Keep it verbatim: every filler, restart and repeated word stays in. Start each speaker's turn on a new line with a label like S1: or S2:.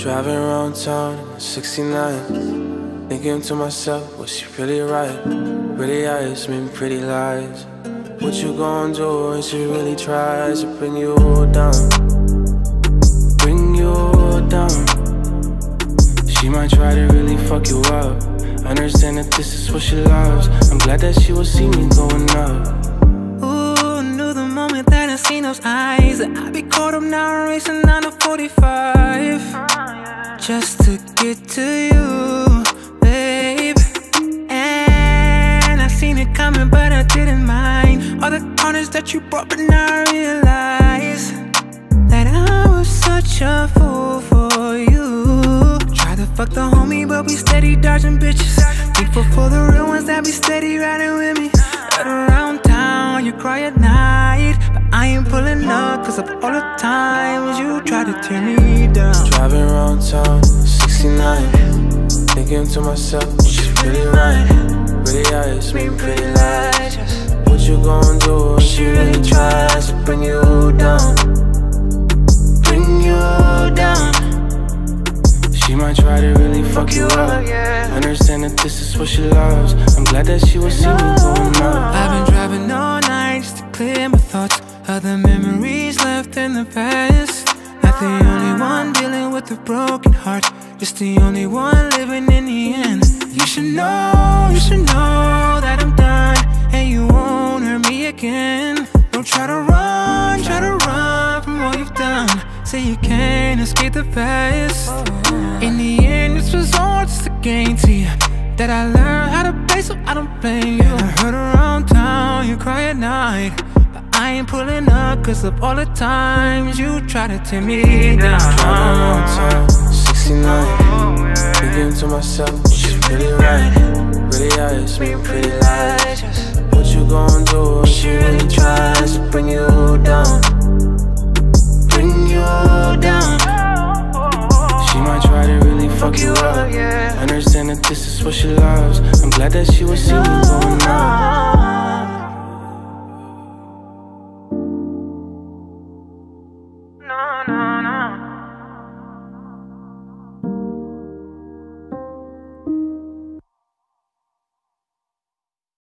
S1: Driving around town in my sixty-nine, thinking to myself, was she really right? Pretty eyes mean pretty lies. What you gon' do when she really tries to bring you down? Bring you down. She might try to really fuck you up. Understand that this is what she loves. I'm glad that she will see me going up.
S2: Ooh, knew the moment that I seen those eyes that I'd be caught up now racing down to forty-five, just to get to you, babe. And I seen it coming, but I didn't mind all the corners that you brought, but now I realize that I was such a fool for you. Try to fuck the homie, but we steady dodging bitches. Thankful for the real ones that be steady riding with me. But around town, you cry at night, but I ain't pulling up, cause of all the times you try to tear me down.
S1: Driving around town, sixty-nine, thinking to myself, she's pretty right. Pretty eyes, mean pretty lies. What you gon' do when she really tries to bring you down? Bring you down. She might try to really fuck you up. Understand that this is what she loves. I'm glad that she will see me going up.
S2: I've been driving all night just to clear my thoughts of the memories left in the past. Not the only one dealing with a broken heart, just the only one living in the end. You should know, you should know that I'm done, and you won't hurt me again. Don't try to run, try to run from what you've done. Say you can't escape the past. In the end, this was all just a game to you, that I learned how to play, so I don't blame you. I heard around town you cry at night, but I ain't pulling up, cause of all the times you try to tear me down.
S1: Driving around town, sixty-nine, thinking to myself, she's pretty right. Pretty eyes, mean pretty lies. What you gon' do when she really tries to bring you down?